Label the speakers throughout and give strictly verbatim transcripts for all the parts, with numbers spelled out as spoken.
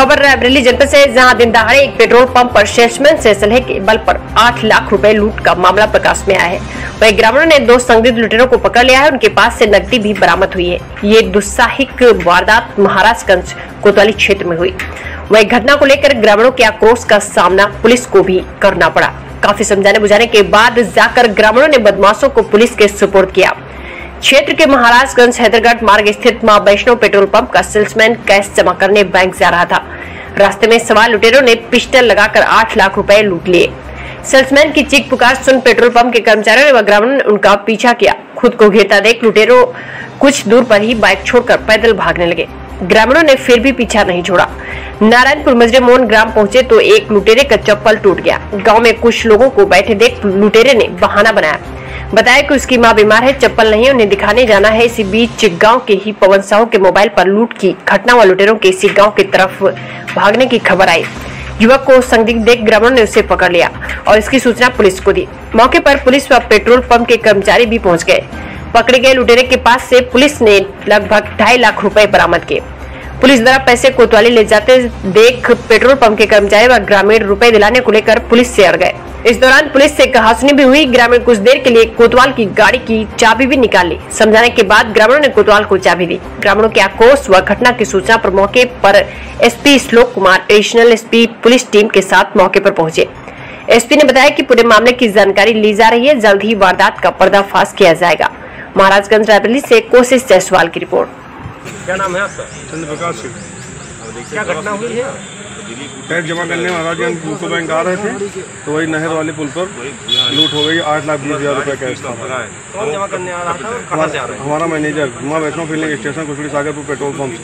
Speaker 1: खबर रायबरेली जनपद से, जहां दिन दहाड़े एक पेट्रोल पंप पर सेल्समैन से सलहे के बल पर आठ लाख रुपए लूट का मामला प्रकाश में आया है। वही ग्रामीणों ने दो संदिग्ध लुटेरों को पकड़ लिया है। उनके पास से नकदी भी बरामद हुई है। ये दुस्साहिक वारदात महाराजगंज कोतवाली क्षेत्र में हुई। वही घटना को लेकर ग्रामीणों के आक्रोश का सामना पुलिस को भी करना पड़ा। काफी समझाने बुझाने के बाद जाकर ग्रामीणों ने बदमाशों को पुलिस के सुपुर्द किया। क्षेत्र के महाराजगंज हैदरगढ़ मार्ग स्थित मां वैष्णो पेट्रोल पंप का सेल्समैन कैश जमा करने बैंक जा रहा था। रास्ते में सवार लुटेरों ने पिस्टल लगाकर आठ लाख रुपए लूट लिए। सेल्समैन की चीख पुकार सुन पेट्रोल पंप के कर्मचारियों व ग्रामीणों ने उनका पीछा किया। खुद को घेरता देख लुटेरों कुछ दूर पर ही बाइक छोड़कर पैदल भागने लगे। ग्रामीणों ने फिर भी पीछा नहीं छोड़ा। नारायणपुर मजरे मोहन ग्राम पहुंचे तो एक लुटेरे का चप्पल टूट गया। गांव में कुछ लोगों को बैठे देख लुटेरे ने बहाना बनाया, बताया कि उसकी मां बीमार है, चप्पल नहीं, उन्हें दिखाने जाना है। इसी बीच गांव के ही पवन साहू के मोबाइल पर लूट की घटना व लुटेरों के इसी गांव की तरफ भागने की खबर आई। युवक को संदिग्ध देख ग्रामीणों ने उसे पकड़ लिया और इसकी सूचना पुलिस को दी। मौके पर पुलिस व पेट्रोल पंप के कर्मचारी भी पहुंच गए। पकड़े गए लुटेरे के पास से पुलिस ने लगभग ढाई लाख रुपए बरामद किए। पुलिस द्वारा पैसे कोतवाली ले जाते देख पेट्रोल पंप के कर्मचारी व ग्रामीण रुपए दिलाने को लेकर पुलिस से अड़ गए। इस दौरान पुलिस से कहासुनी भी हुई। ग्रामीण कुछ देर के लिए कोतवाल की गाड़ी की चाबी भी निकाल ली। समझाने के बाद ग्रामीणों ने कोतवाल को चाबी दी। ग्रामीणों के आक्रोश व घटना की सूचना पर मौके पर SP Shlok Kumar additional SP police team के साथ मौके पर पहुंचे। एसपी ने बताया कि पूरे मामले की जानकारी ली जा रही है। जल्द ही वारदात का पर्दाफाश किया जाएगा। महाराजगंज रायबरेली से कोशिश जायसवाल की रिपोर्ट।
Speaker 2: क्या नाम है आपका?
Speaker 3: चंद्रप्रकाश सिंह।
Speaker 2: क्या घटना हुई है?
Speaker 3: टैक्स जमा करने महाराजगंज यूको बैंक आ रहे थे तो वही नहर वाले पुल पर लूट हो गई। आठ लाख बीस हजार रुपए कैश था।
Speaker 2: कौन जमा करने आ रहा था और कहां से आ रहा है?
Speaker 3: हमारा मैनेजर मां Vaishno filling station Kushadi Sagarpur petrol pump.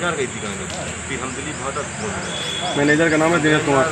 Speaker 3: Manager का नाम है दिनेश कुमार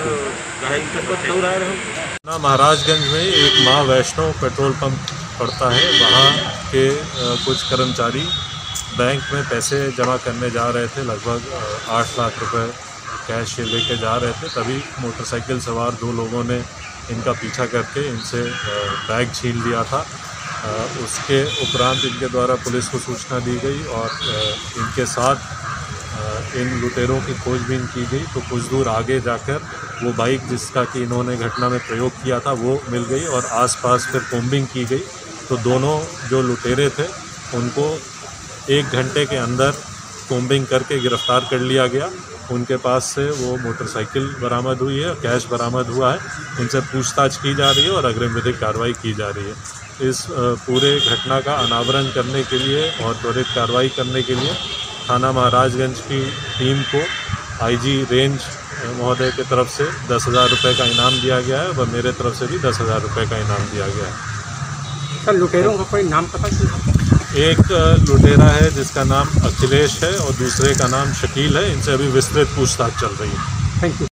Speaker 3: सिंह।
Speaker 4: महाराजगंज में एक मां वैष्णो पेट्रोल पंप पड़ता है। वहाँ के कुछ कर्मचारी बैंक में पैसे जमा करने जा रहे थे। लगभग आठ लाख रुपए कैश लेके जा रहे थे। तभी मोटरसाइकिल सवार दो लोगों ने इनका पीछा करके इनसे बैग छीन लिया था। उसके उपरांत इनके द्वारा पुलिस को सूचना दी गई और इनके साथ इन लुटेरों की खोजबीन की गई। तो कुछ दूर आगे जाकर वो बाइक जिसका कि इन्होंने घटना में प्रयोग किया था वो मिल गई और आसपास फिर कोम्बिंग की गई। तो दोनों जो लुटेरे थे उनको एक घंटे के अंदर कोम्बिंग करके गिरफ्तार कर लिया गया। उनके पास से वो मोटरसाइकिल बरामद हुई है, कैश बरामद हुआ है। इनसे पूछताछ की जा रही है और अग्रिम विधिक कार्रवाई की जा रही है। इस पूरे घटना का अनावरण करने के लिए और त्वरित कार्रवाई करने के लिए थाना महाराजगंज की टीम को आईजी रेंज महोदय की तरफ से दस हज़ार रुपये का इनाम दिया गया है व मेरे तरफ से भी दस हज़ार रुपये का इनाम दिया गया है।
Speaker 2: सर, लुटेरों का कोई नाम पता चला?
Speaker 4: एक लुटेरा है जिसका नाम अखिलेश है और दूसरे का नाम शकील है। इनसे अभी विस्तृत पूछताछ चल रही है।
Speaker 2: Thank you.